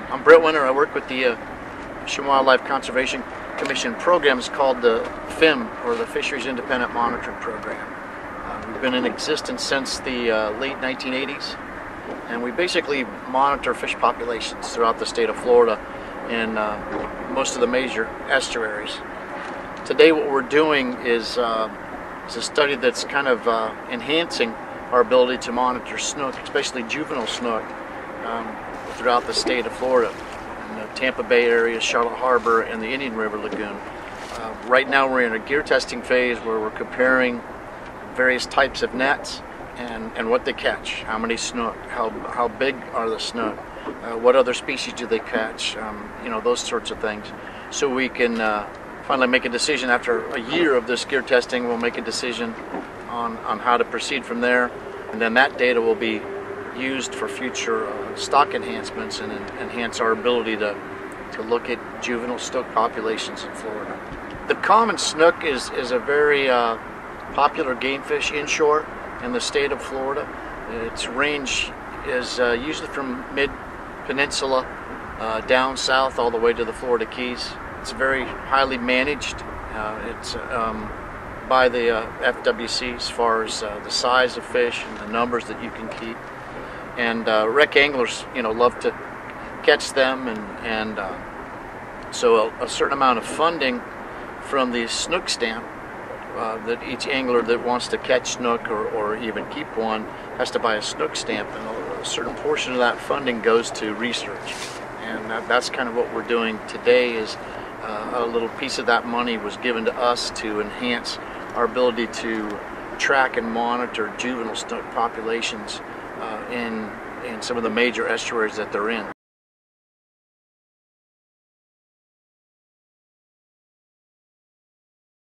I'm Brett Winter. I work with the Fish and Wildlife Conservation Commission program. It's called the FIM, or the Fisheries-Independent Monitoring Program. We've been in existence since the late 1980s, and we basically monitor fish populations throughout the state of Florida in most of the major estuaries. Today what we're doing is a study that's kind of enhancing our ability to monitor snook, especially juvenile snook, throughout the state of Florida, in the Tampa Bay area, Charlotte Harbor, and the Indian River Lagoon. Right now we're in a gear testing phase where we're comparing various types of nets and what they catch, how many snook, how big are the snook, what other species do they catch, those sorts of things. So we can finally make a decision. After a year of this gear testing, we'll make a decision on how to proceed from there, and then that data will be used for future stock enhancements and enhance our ability to look at juvenile snook populations in Florida. The common snook is a very popular game fish inshore in the state of Florida. Its range is usually from mid-peninsula down south all the way to the Florida Keys. It's very highly managed. It's by the FWC as far as the size of fish and the numbers that you can keep. And rec anglers, love to catch them, and so a certain amount of funding from the snook stamp that each angler that wants to catch snook or even keep one has to buy a snook stamp, and a certain portion of that funding goes to research. And that's kind of what we're doing today. Is a little piece of that money was given to us to enhance our ability to track and monitor juvenile snook populations in some of the major estuaries that they're in.